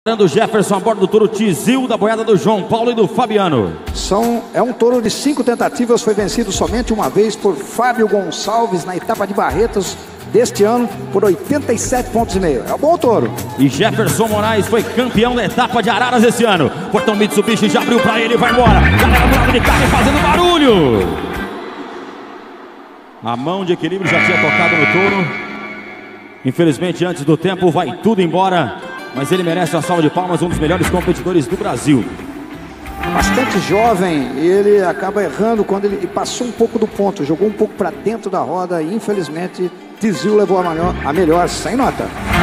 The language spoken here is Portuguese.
Do Jefferson a bordo do touro Tizil, da boiada do João Paulo e do Fabiano. É um touro de 5 tentativas, foi vencido somente uma vez por Fábio Gonçalves na etapa de Barretos deste ano por 87,5 pontos. É um bom touro. E Jefferson Moraes foi campeão da etapa de Araras esse ano. Portão Mitsubishi já abriu pra ele, vai embora. Galera do lado de cá fazendo barulho. A mão de equilíbrio já tinha tocado no touro. Infelizmente, antes do tempo, vai tudo embora. Mas ele merece uma salva de palmas, um dos melhores competidores do Brasil. Bastante jovem, e ele acaba errando quando ele passou um pouco do ponto, jogou um pouco para dentro da roda e infelizmente Tizil levou a melhor sem nota.